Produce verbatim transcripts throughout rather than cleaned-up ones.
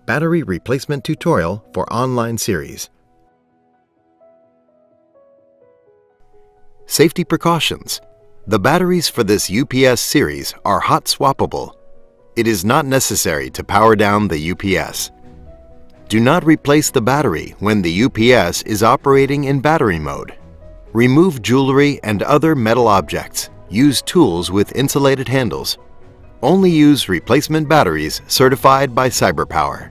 Battery Replacement Tutorial for Online Series. Safety precautions. The batteries for this U P S series are hot swappable. It is not necessary to power down the U P S. Do not replace the battery when the U P S is operating in battery mode. Remove jewelry and other metal objects. Use tools with insulated handles. Only use replacement batteries certified by CyberPower.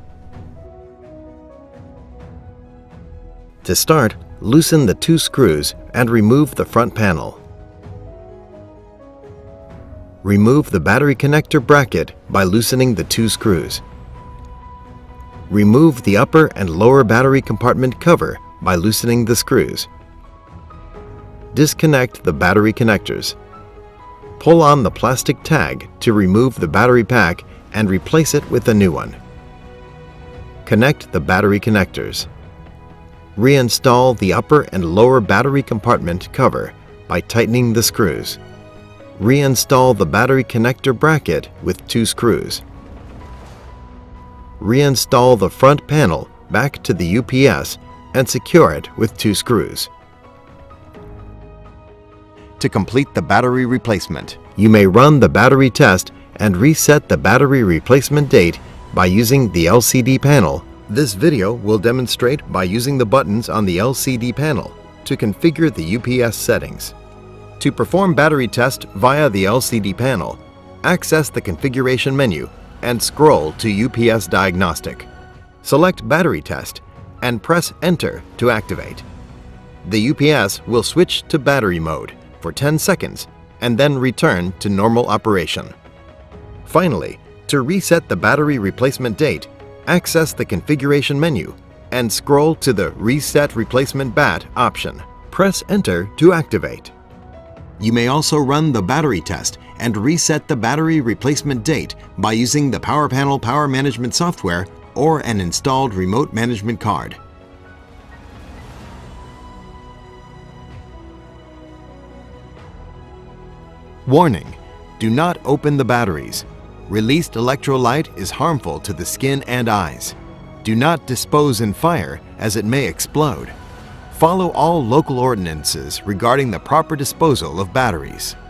To start, loosen the two screws and remove the front panel. Remove the battery connector bracket by loosening the two screws. Remove the upper and lower battery compartment cover by loosening the screws. Disconnect the battery connectors. Pull on the plastic tag to remove the battery pack and replace it with a new one. Connect the battery connectors. Reinstall the upper and lower battery compartment cover by tightening the screws. Reinstall the battery connector bracket with two screws. Reinstall the front panel back to the U P S and secure it with two screws. To complete the battery replacement, you may run the battery test and reset the battery replacement date by using the L C D panel. This video will demonstrate by using the buttons on the L C D panel to configure the U P S settings. To perform battery test via the L C D panel, access the configuration menu and scroll to U P S Diagnostic. Select Battery Test and press Enter to activate. The U P S will switch to battery mode for ten seconds and then return to normal operation. Finally, to reset the battery replacement date, access the configuration menu and scroll to the Reset Replacement Bat option. Press Enter to activate. You may also run the battery test and reset the battery replacement date by using the PowerPanel Power Management software or an installed remote management card. Warning: do not open the batteries. Released electrolyte is harmful to the skin and eyes. Do not dispose in fire as it may explode. Follow all local ordinances regarding the proper disposal of batteries.